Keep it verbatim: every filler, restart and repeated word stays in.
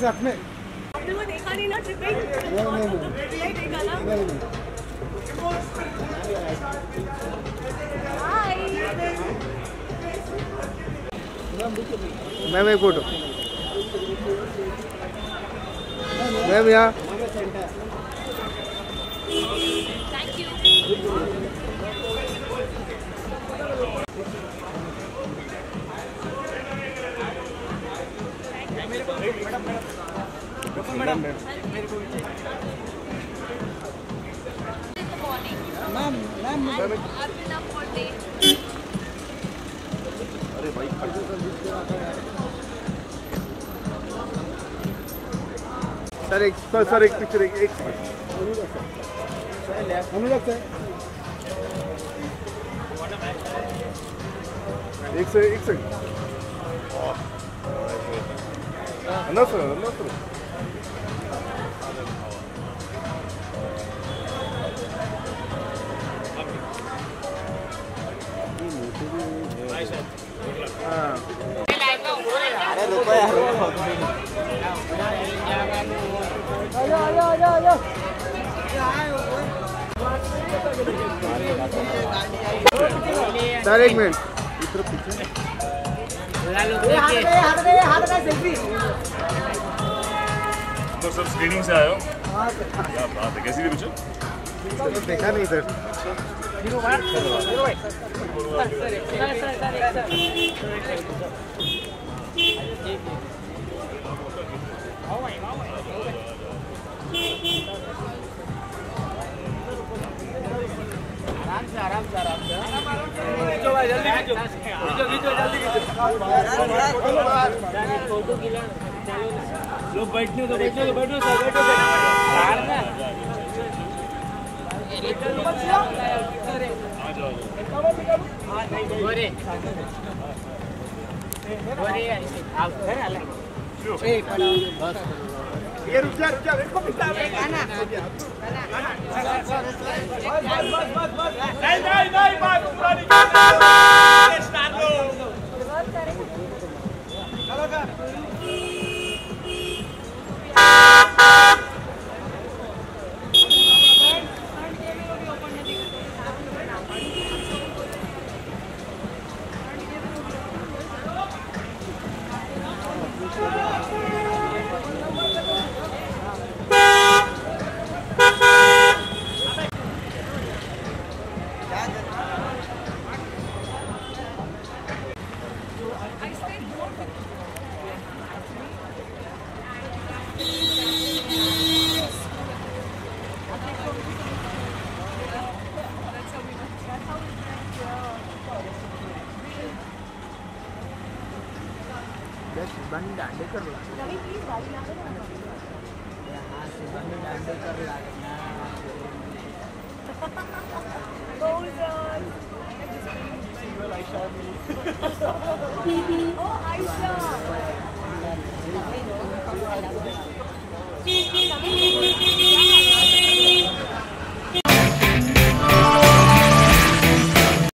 साथ में। आपने वो देखा नहीं ना ट्रिपिंग? नहीं नहीं नहीं देखा ना? नहीं नहीं। हाय। मैम एक फोटो। मैम यहाँ। Thank you. Madam ma'am ma'am अरे भाई सर एक सर सर एक पिक्चर एक एक अनुराग सर एक से एक सेकंड ना सर ना सर अरे रुको यार आजा आजा आजा आजा सर एक मिनट इधर पीछे हाथ दे हाथ दे सेल्फी तो सब स्क्रीनिंग से आए हो? क्या बात है, कैसी थी पिक्चर? देखा नहीं सर। आराम से आराम से आराम से खींचो भाई जल्दी खींचो खींचो खींचो जल्दी खींचो फोटो खिला लोग बैठने दो बैठने दो बैठो सर बैठो यार ना गोरे गोरे आप घर आले ए बस ये रुक जा रुक जा इसको पिटा गाना गाना बस बस बस बस नहीं नहीं नहीं बात पूरा नहीं स्टार्ट लो चलो कर बंद डांडे कर ला यहाँ से बंद डांडे कर ला Oh, Aisha.